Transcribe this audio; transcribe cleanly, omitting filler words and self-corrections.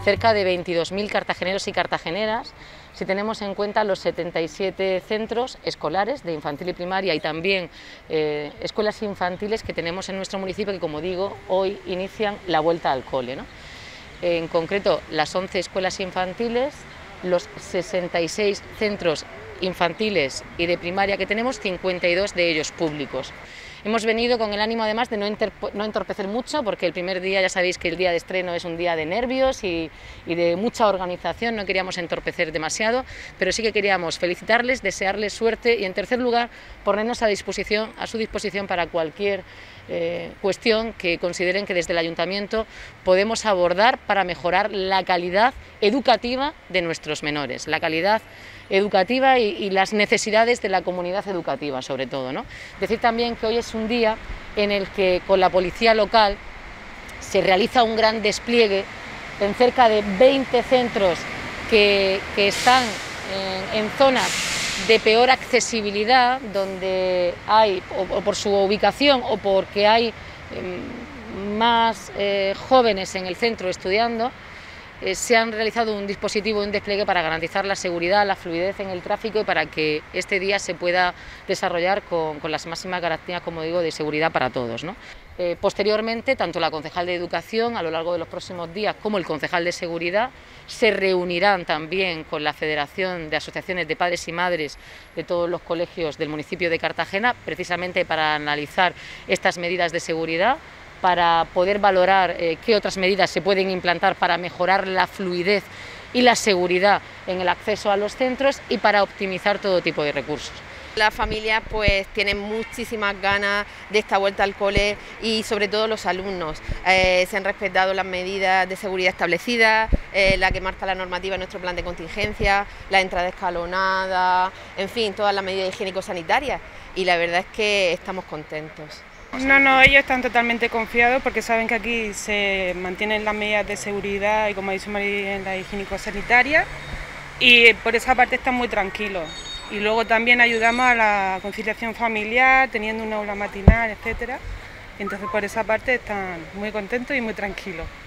cerca de 22.000 cartageneros y cartageneras, si tenemos en cuenta los 77 centros escolares de infantil y primaria y también escuelas infantiles que tenemos en nuestro municipio que, como digo, hoy inician la vuelta al cole, ¿no? En concreto, las 11 escuelas infantiles, los 66 centros infantiles y de primaria que tenemos, 52 de ellos públicos. Hemos venido con el ánimo además de no entorpecer mucho, porque el primer día ya sabéis que el día de estreno es un día de nervios y de mucha organización, no queríamos entorpecer demasiado, pero sí que queríamos felicitarles, desearles suerte y en tercer lugar ponernos a su disposición para cualquier cuestión que consideren que desde el Ayuntamiento podemos abordar para mejorar la calidad educativa de nuestros menores, la calidad educativa y las necesidades de la comunidad educativa sobre todo, ¿no? Decir también que hoy es un día en el que con la policía local se realiza un gran despliegue en cerca de 20 centros que están en zonas de peor accesibilidad, donde hay, o por su ubicación o porque hay más jóvenes en el centro estudiando, se han realizado un dispositivo, un despliegue para garantizar la seguridad, la fluidez en el tráfico y para que este día se pueda desarrollar con las máximas garantías, como digo, de seguridad para todos, ¿no? Posteriormente, tanto la concejal de Educación a lo largo de los próximos días como el concejal de Seguridad se reunirán también con la Federación de Asociaciones de Padres y Madres de todos los colegios del municipio de Cartagena, precisamente para analizar estas medidas de seguridad, para poder valorar qué otras medidas se pueden implantar para mejorar la fluidez y la seguridad en el acceso a los centros y para optimizar todo tipo de recursos. Las familias pues tienen muchísimas ganas de esta vuelta al cole y sobre todo los alumnos. Se han respetado las medidas de seguridad establecidas, la que marca la normativa en nuestro plan de contingencia, la entrada escalonada, en fin, todas las medidas higiénico-sanitarias y la verdad es que estamos contentos. No, ellos están totalmente confiados porque saben que aquí se mantienen las medidas de seguridad y, como ha dicho María, la higiénico-sanitaria, y por esa parte están muy tranquilos. Y luego también ayudamos a la conciliación familiar, teniendo una aula matinal, etcétera. Entonces por esa parte están muy contentos y muy tranquilos.